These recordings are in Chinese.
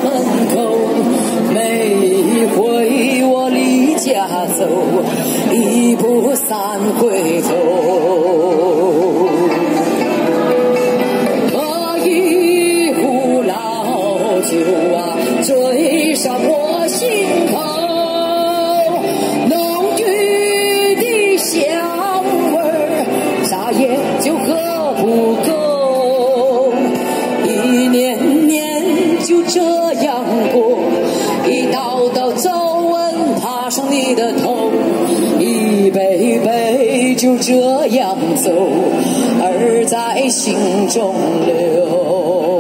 门口，每一回我离家走，一步三回头。喝一壶老酒啊，醉上我心头，浓郁的香味儿，啥也就喝不够。一年年就这样过，一道道皱纹爬上你的头，一杯杯就这样走，而在心中流。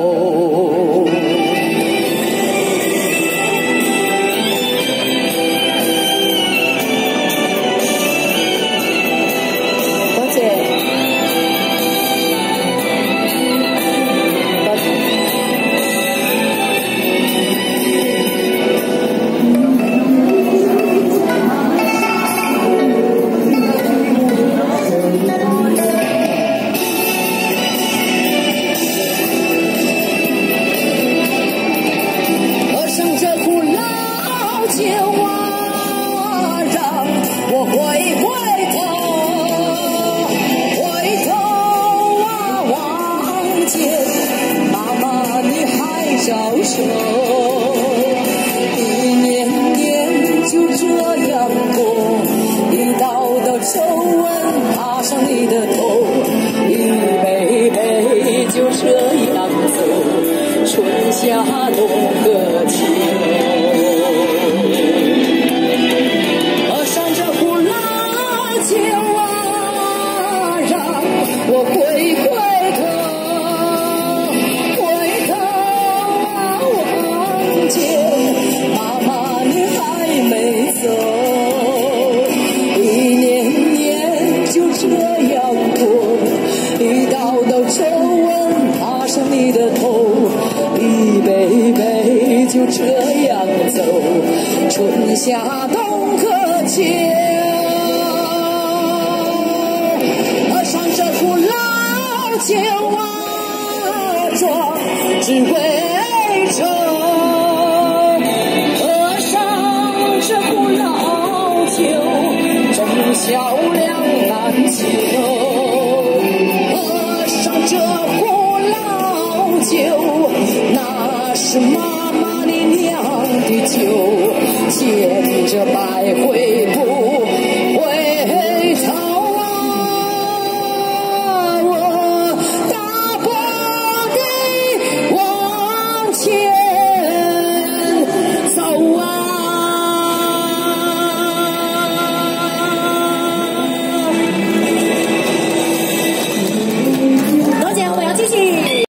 酒啊，让我回头啊，望见妈妈你还招手，一年年就这样过，一道道皱纹爬上你的头，一杯杯就这样走，春夏冬和秋。我回头啊，望见妈妈你还没走，一年年就这样过，一道道皱纹爬上你的头，一杯杯就这样走，春夏冬和秋。酒啊，壮志未酬，喝上这壶老酒，忠孝两难求。喝上这壶老酒，那是妈妈你酿的酒，见着百回不